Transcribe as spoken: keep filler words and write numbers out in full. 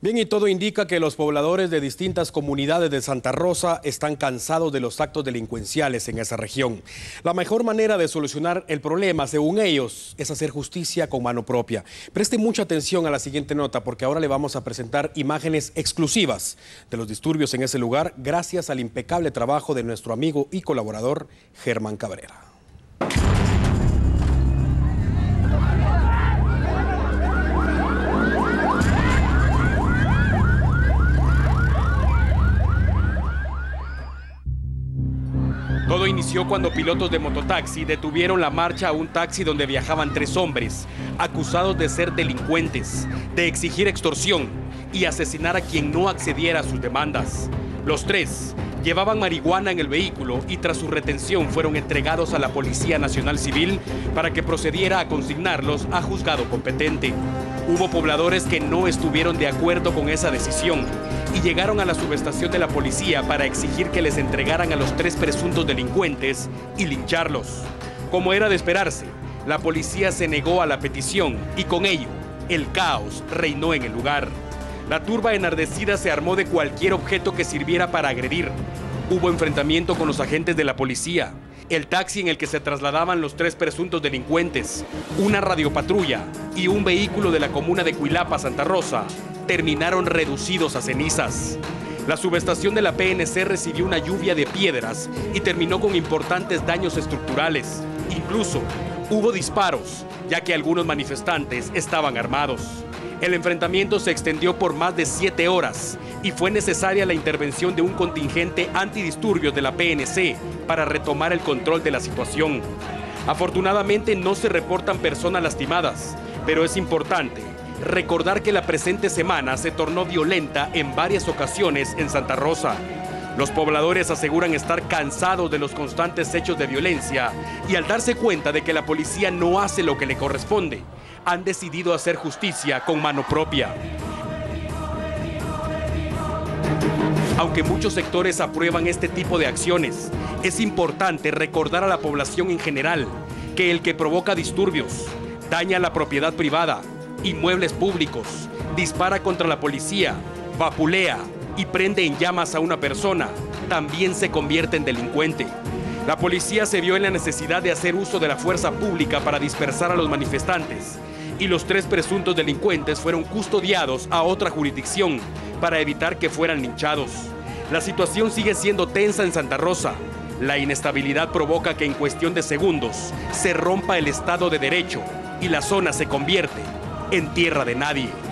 Bien, y todo indica que los pobladores de distintas comunidades de Santa Rosa están cansados de los actos delincuenciales en esa región. La mejor manera de solucionar el problema, según ellos, es hacer justicia con mano propia. Preste mucha atención a la siguiente nota, porque ahora le vamos a presentar imágenes exclusivas de los disturbios en ese lugar, gracias al impecable trabajo de nuestro amigo y colaborador Germán Cabrera. Todo inició cuando pilotos de mototaxi detuvieron la marcha a un taxi donde viajaban tres hombres, acusados de ser delincuentes, de exigir extorsión y asesinar a quien no accediera a sus demandas. Los tres llevaban marihuana en el vehículo y tras su retención fueron entregados a la Policía Nacional Civil para que procediera a consignarlos a juzgado competente. Hubo pobladores que no estuvieron de acuerdo con esa decisión y llegaron a la subestación de la policía para exigir que les entregaran a los tres presuntos delincuentes y lincharlos. Como era de esperarse, la policía se negó a la petición y con ello, el caos reinó en el lugar. La turba enardecida se armó de cualquier objeto que sirviera para agredir. Hubo enfrentamiento con los agentes de la policía, el taxi en el que se trasladaban los tres presuntos delincuentes, una radiopatrulla y un vehículo de la comuna de Cuilapa, Santa Rosa, terminaron reducidos a cenizas. La subestación de la P N C recibió una lluvia de piedras y terminó con importantes daños estructurales. Incluso hubo disparos, ya que algunos manifestantes estaban armados. El enfrentamiento se extendió por más de siete horas y fue necesaria la intervención de un contingente antidisturbios de la P N C para retomar el control de la situación. Afortunadamente no se reportan personas lastimadas, pero es importante recordar que la presente semana se tornó violenta en varias ocasiones en Santa Rosa. Los pobladores aseguran estar cansados de los constantes hechos de violencia y al darse cuenta de que la policía no hace lo que le corresponde, han decidido hacer justicia con mano propia. Aunque muchos sectores aprueban este tipo de acciones, es importante recordar a la población en general que el que provoca disturbios, daña la propiedad privada, inmuebles públicos, dispara contra la policía, vapulea y prende en llamas a una persona, también se convierte en delincuente. La policía se vio en la necesidad de hacer uso de la fuerza pública para dispersar a los manifestantes y los tres presuntos delincuentes fueron custodiados a otra jurisdicción para evitar que fueran linchados. La situación sigue siendo tensa en Santa Rosa. La inestabilidad provoca que en cuestión de segundos se rompa el Estado de Derecho y la zona se convierte en tierra de nadie.